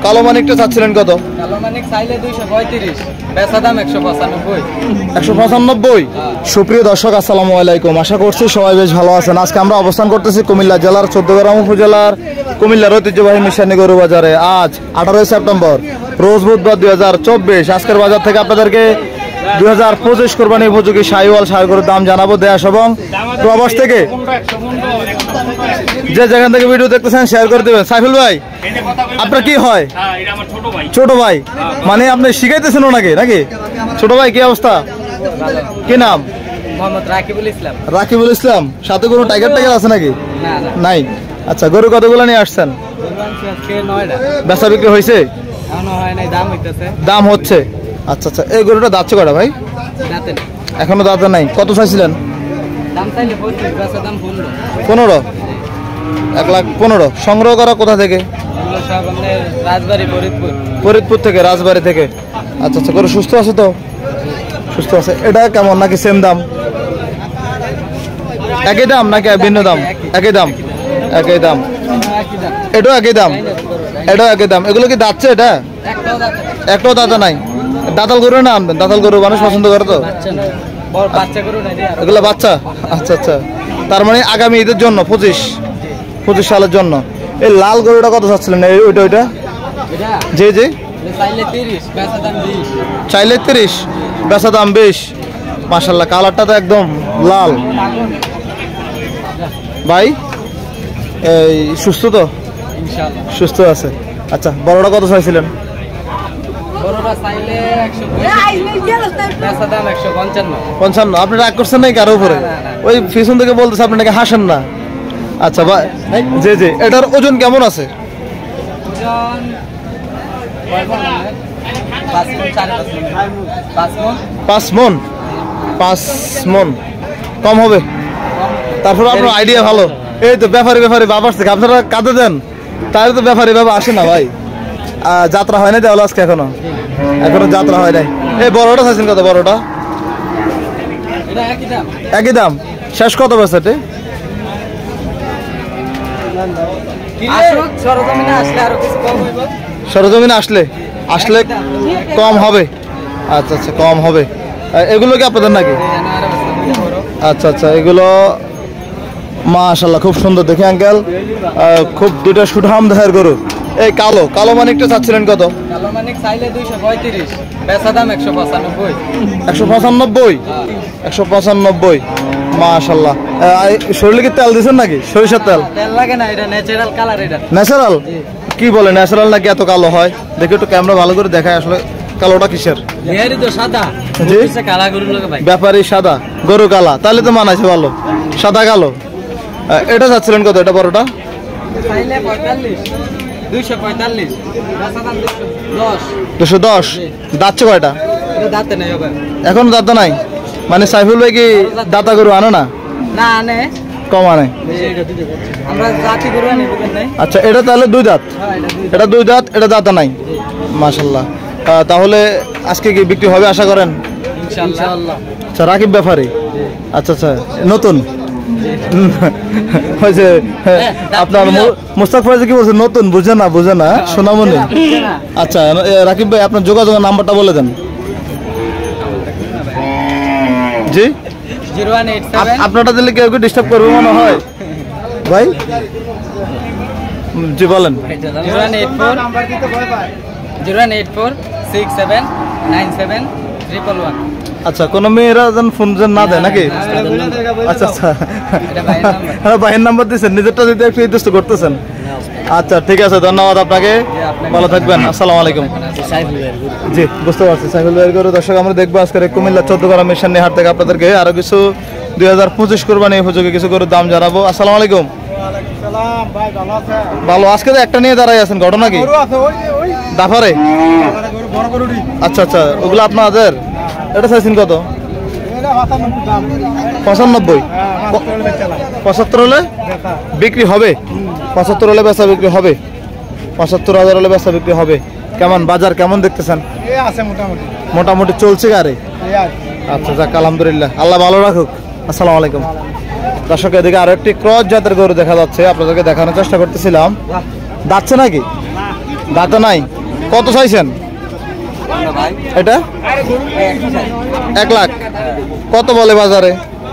কালো মানিকটা চাচ্ছিলেন কত? কালো মানিক চাইলে 235, বেচা দাম 195। 195। সুপ্রিয় দর্শক আসসালামু আলাইকুম, আশা করছি সবাই বেশ ভালো আছেন। আজকে আমরা অবস্থান করতেছি কুমিল্লা জেলার 14 গ্রাম উপজেলার কুমিল্লার ঐতিহ্যবাহী মিশানি গরু বাজারে। আজ 18 সেপ্টেম্বর, রোজ বুধবার 2024। আজকের বাজার থেকে আপনাদেরকে 2025 কোরবানি উপযোগী শাহিওয়াল ষাঁড় গরুর দাম জানাবো দেশ এবং প্রবাস থেকে। যে যেখান থেকে ভিডিও দেখতেছেন শেয়ার করে দেবেন। সাইফুল ভাই, আপনার কি হয়? ছোট ভাই, মানে আপনি শিখাইতেছেন ওনাকে নাকি? ছোট ভাই, কি অবস্থা? কি নাম? মোহাম্মদ রাকিবুল ইসলাম। রাকিবুল ইসলাম। সাথে কোনো টাইগার টাইগার আছে নাকি? নাই। আচ্ছা, গরু কতগুলো নিয়ে আসছেন? বেচা বিক্রি হয়েছে? দাম হচ্ছে। আচ্ছা আচ্ছা, এই গরুটা দাঁতছে কটা ভাই? এখনো দাঁতে নাই। কত চাইছিলেন? 15। 1,15,000। সংগ্রহ করা কোথা থেকে? ফরিদপুর থেকে, রাজবাড়ি থেকে। আচ্ছা আচ্ছা, গরু সুস্থ আছে তো? সুস্থ আছে। এটা কেমন, নাকি সেম দাম? একই দাম নাকি ভিন্ন দাম? একই দাম। একই দাম। এটাও একই দাম। এটাও একই দাম। এগুলো কি দাঁতছে? এটা একটাও দাঁতা নাই। দাঁতাল গরু না আনবেন? দাঁতাল গরু মানুষ পছন্দ করে তো। এগুলো বাচ্চা। আচ্ছা আচ্ছা, তার মানে আগামী ঈদের জন্য 25 সালের জন্য। এই লাল গরুটা কত চাচ্ছিলেন? ওইটা জি জি, চাইলে 30, বেচা দাম 20। মাশাল্লাহ, কালারটা তো একদম লাল। ভাই এই সুস্থ তো? সুস্থ আছে। আচ্ছা, বড়টা কত চাইছিলেন? 55। আপনি রাগ করছেন নাকি কারো উপরে? ওই পিছন থেকে বলতেছে আপনি নাকি হাসেন না। আচ্ছা ভাই, জি জি, এটার ওজন কেমন আছে? 5 মন। 5 মন কম হবে। তারপর আপনার আইডিয়া ভালো। এই তো ব্যাপারী বাবা আসছে, আপনারা কাঁদে দেন, তাহলে তো ব্যাপারী বাবা আসে না ভাই। যাত্রা হয় নাই তাহলে আজকে? এখনো যাত্রা হয় নাই। এই বড়টা চাইছেন কত? বড়টা একই দাম। শেষ কত বেচেটে? সরজমিনে আসলে কম হবে। আচ্ছা আচ্ছা, কম হবে। এগুলো কি আপনাদের নাকি? আচ্ছা আচ্ছা, এগুলো মাশাআল্লাহ খুব সুন্দর দেখে আঙ্কেল। খুব দুইটা সুঠাম দেহের গরু। এই কালো মানিকটা চাচ্ছিলেন কত? কালো মানিক চাইলে 235, বেচা দাম 195। 195। মাশাআল্লাহ। শরীরে কি তেল দিচ্ছেন নাকি? সরিষার তেল? তেল লাগে না, এটা ন্যাচারাল কালার। এটা ন্যাচারাল? কি বলে ন্যাচারাল নাকি এত কালো হয়? দেখে একটু ক্যামেরা ভালো করে দেখায় আসলে কালোটা কিসের? ব্যাপারী সাদা, গরু কালা, তাহলে তো মানাইছে ভালো। সাদা কালো। এটা চাচ্ছিলেন কত? এটা বড়টা 210। দাঁতছে কয়টা? এখন দাঁতা নাই। মানে সাইফুল ভাই কি দাতা গরু আনে না? কম আনে। আচ্ছা, এটা তাহলে 2 দাঁত। এটা 2 দাঁত, এটা দাতা নাই। মাশাআল্লাহ। তাহলে আজকে কি বিক্রি হবে আশা করেন? আচ্ছা, রাকিব ব্যাপারী। আচ্ছা আচ্ছা, নতুন আপনার মুস্তাক ভাই কি বলছে? নতুন বুঝে না সোনামণি। আচ্ছা রাকিব ভাই, আপনার যোগাযোগের নাম্বারটা বলে দেন। জি, 0187। আপনারটা দিলে কেউ ডিস্টার্ব করবে মনে হয় ভাই? জি বলেন। 084679711। আচ্ছা, কোনো মেয়েরা যেন ফোন না দেয় নাকি? আচ্ছা আচ্ছা, ভাইয়ের নাম্বার দিচ্ছেন, নিজেরটা যদি একটু নির্দিষ্ট করতেছেন। আচ্ছা ঠিক আছে, ধন্যবাদ আপনাকে, ভালো থাকবেন। আসসালামু আলাইকুম। জি, বুঝতে পারছি সাইফুল ভাইয়ের গরু। দর্শক, আমরা দেখবো আজকের কুমিল্লা 14 গ্রাম মিশানি হাট থেকে আপনাদেরকে আরো কিছু 2025 কোরবানি উপযোগী কিছু গরুর দাম জানাবো। আসসালামু আলাইকুম। ভালো। আজকে তো একটা নিয়ে দাঁড়াই আছেন, ঘটনা কি? দাফারে? আচ্ছা আচ্ছা, ওগুলো আপনাদের? এটা চাইছেন কত? 95। 75 হলে বিক্রি হবে? 75 হলে বেচা বিক্রি হবে? 75,000 হলে বেচা বিক্রি হবে। কেমন বাজার কেমন দেখতেছেন? মোটামুটি চলছে গাড়ি। আচ্ছা যাক, আলহামদুলিল্লাহ, আল্লাহ ভালো রাখুক। আসসালামু আলাইকুম। দর্শক, এদিকে আরো একটি ক্রস জাতের গরু দেখা যাচ্ছে, আপনাদেরকে দেখানোর চেষ্টা করতেছিলাম। দাঁতছে নাকি? দাঁতে নাই। কত চাইছেন এটা? 1 লাখ। কত বলে বাজারে?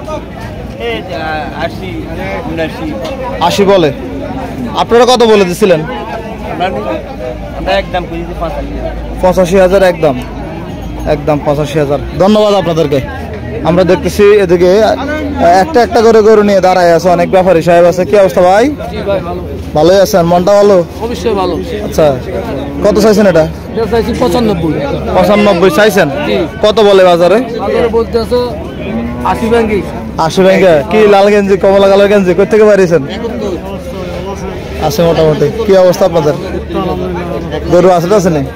80 বলে। আপনারা কত বলে দিছিলেন? 85,000 একদম। একদম 85,000। ধন্যবাদ আপনাদেরকে। আমরা দেখতেছি এদিকে একটা একটা করে গরু নিয়ে দাঁড়ায় আছে, অনেক ব্যাপারী সাহেব আছে। কি অবস্থা ভাই? ভালোই আছেন? মনটা ভালো? অবশ্যই ভালো। আচ্ছা, কত চাইছেন এটা? 95 চাইছেন। কত বলে বাজারে? বলতেছো 80 ব্যাংকে। 80 ব্যাংকে। কি লাল গেঞ্জি, কমলা কালার গেঞ্জি কই থেকে বাড়িয়েছেন? আছে মোটামুটি। কি অবস্থা আপনাদের? গরু আসলে আছে না?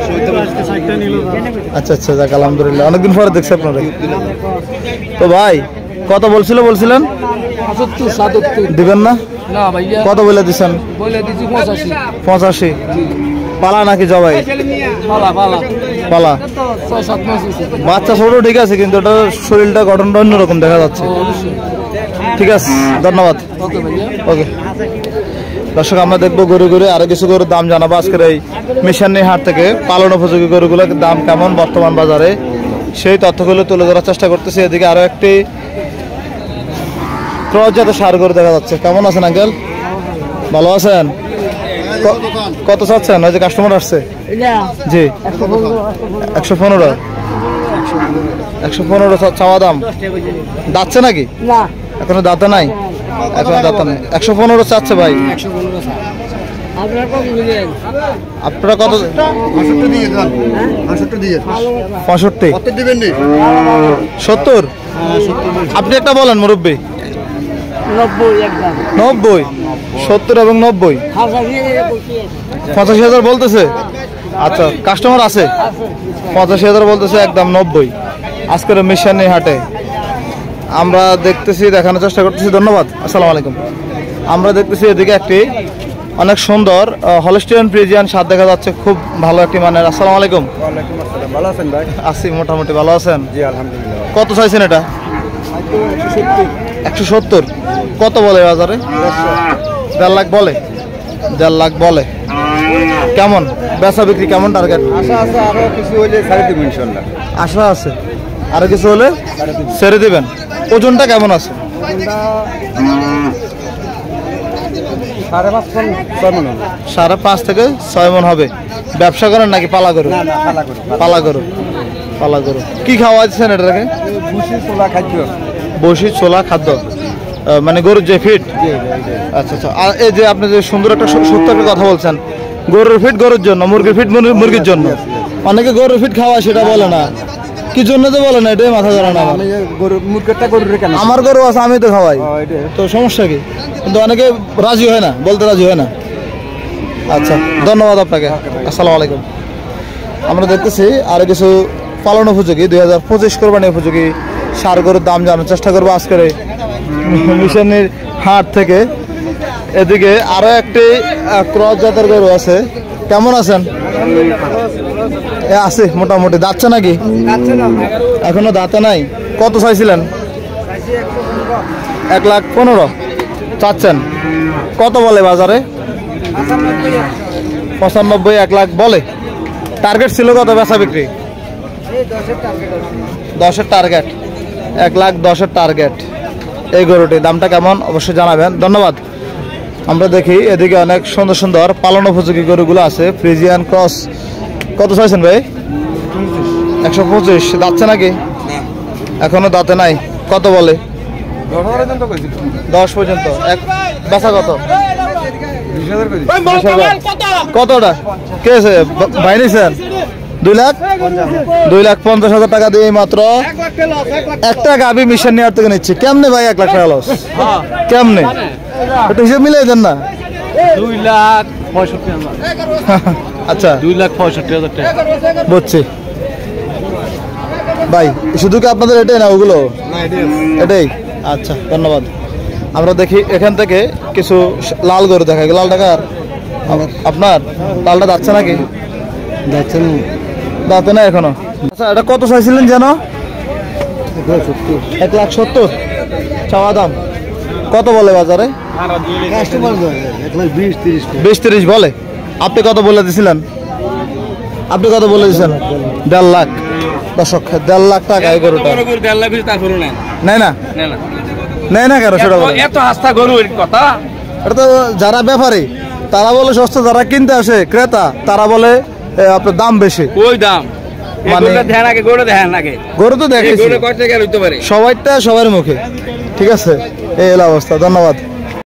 আচ্ছা আচ্ছা, যাক আলহামদুলিল্লাহ, অনেকদিন পরে দেখছি আপনারা। তো ভাই কত বলছিলেন? 75 দিবেন না? না ভাইয়া। কত বলে দিচ্ছেন? বলে দিছি 85। পালা নাকি জবাই? পালা। 6-7 মাস হইছে। বাচ্চা ছোট ঠিক আছে, কিন্তু ওটার শরীরটা গঠনটা অন্যরকম দেখা যাচ্ছে। ঠিক আছে, ধন্যবাদ। ওকে ভাইয়া। ওকে দর্শক, আমরা দেখবো গরু আরো কিছু গরুর দাম জানাবো আজকের এই মিশানি হাট থেকে। পালন উপযোগী গরুগুলোর দাম কেমন বর্তমান বাজারে, সেই তথ্যগুলো তুলে ধরার চেষ্টা করতেছি। এদিকে আরো একটি ক্রস জাতের ষাঁড় গরু দেখা যাচ্ছে। কেমন আছেন আঙ্কেল? ভালো আছেন? কত চাচ্ছেন? ওই যে কাস্টমার আসছে। জি, 115 চাওয়া দাম। দাঁতছে নাকি? এখনো দাঁতে নাই। 115 চাচ্ছে ভাই। আপনারা কত? 65। 70? আপনি একটা বলেন মুরব্বী। 90, 70 এবং 90। 85,000 বলতেছে। আচ্ছা, কাস্টমার আছে? 85,000 বলতেছে, একদম 90 আজকের মিশানি হাটে। আমরা দেখতেছি, দেখানোর চেষ্টা করতেছি। ধন্যবাদ। আসসালামু আলাইকুম। আমরা দেখতেছি এদিকে একটি অনেক সুন্দর হলস্টিয়ান ফ্রিজিয়ান ষাঁড় দেখা যাচ্ছে, খুব ভালো একটি মানের। আসসালামু আলাইকুম। ভালো আছেন ভাই? আছি মোটামুটি। ভালো আছেন? জি আলহামদুলিল্লাহ। কত চাইছেন এটা? 170। কত বলে বাজারে? 1.5 লাখ বলে। 1.5 লাখ বলে। কেমন বেচা বিক্রি, কেমন টার্গেট? আশা আছে আরো কিছু হইলে ছাড়ে দিব ইনশাআল্লাহ। আশা আছে আরো কিছু হলে ছেড়ে দিবেন। ওজনটা কেমন আছে? 5.5 থেকে 6 মণ হবে। ব্যবসা করেন নাকি পালা গরু? পালা গরু। কি খাওয়াচ্ছেন এটাকে? বসি ছোলা খাদ্য, মানে গরুর যে ফিট। আচ্ছা আচ্ছা। আর এই যে আপনি যে সুন্দর একটা সত্য একটা কথা বলছেন, গরুর ফিট গরুর জন্য, মুরগির ফিট মুরগির জন্য। অনেকে গরুর ফিট খাওয়া সেটা বলে না, কি জন্য তো বলে না, এটাই মাথা ধরে না। আমার গরু আছে, আমি তো খাওয়াই, তো সমস্যা কি? কিন্তু অনেকে রাজি হয় না, বলতে রাজি হয় না। আচ্ছা, ধন্যবাদ আপনাকে। আসসালামু আলাইকুম। আমরা দেখতেছি আরো কিছু পালন উপযোগী 2025 কোরবানি উপযোগী ষাঁড় গরুর দাম জানার চেষ্টা করবো আজকের এই মিশনের হাট থেকে। এদিকে আরো একটি ক্রস জাতের গরু আছে। কেমন আছেন? আছে মোটামুটি। দাঁতছে নাকি? এখনো দাঁতে নাই। কত চাইছিলেন? 1,15,000 চাচ্ছেন। কত বলে বাজারে? 95, 1 লাখ বলে। টার্গেট ছিল কত বেচা বিক্রি? 10-এর টার্গেট। 1,10,000 টার্গেট। এই গরুটির দামটা কেমন অবশ্যই জানাবেন। ধন্যবাদ। আমরা দেখি এদিকে অনেক সুন্দর সুন্দর পালন উপযোগী গরুগুলো আছে, ফ্রিজিয়ান ক্রস। কত চাইছেন ভাই? 125। দাঁতছে নাকি? এখনো দাঁতে নাই। কত বলে? 10 পর্যন্ত। বেচা কত? 20,000। কতটা কে আছে ভাই নিছেন? 2,50,000 টাকা দিয়ে মাত্র একটা গাভী মিশন নেওয়ার থেকে নিচ্ছি। কেমনে ভাই 1 লাখ টাকা লস? কেমনে? একটু হিসেব মিলাই দেন না। 2,65,000। আচ্ছা, 2,65,000 টাকা বুঝছি ভাই। শুধু কি আপনাদের এটাই না ওগুলো? এটাই। আচ্ছা, ধন্যবাদ। আমরা দেখি এখান থেকে কিছু লাল গরু দেখা। লাল টাকার আপনার লালটা যাচ্ছে নাকি? দাঁতে না এখনো। আচ্ছা, এটা কত চাইছিলেন যেন? 1,70,000 চাওয়া দাম। কত বলে বাজারে? 1,20,000, 1,20,000, 30,000 20-30 বলে। আপনি কত বলে দিছিলেন? আপনি কত বলে দিয়েছেন? 1.5 লাখ। দর্শক 1.5 লাখ টাকা এই গরুটা নেয় না, নেয় না কেন সেটা বলেন। এত আস্থা গরুর কথা, এটা তো যারা ব্যাপারী তারা বলে সস্তা, যারা কিনতে আসে ক্রেতা তারা বলে আপনার দাম বেশি। ওই দাম মানে ধ্যান আগে গরু ধ্যান আগে গরু তো দেখেছি কয় টাকা হইতে পারে সবাইটা সবার মুখে। ঠিক আছে, এই হলো অবস্থা। ধন্যবাদ।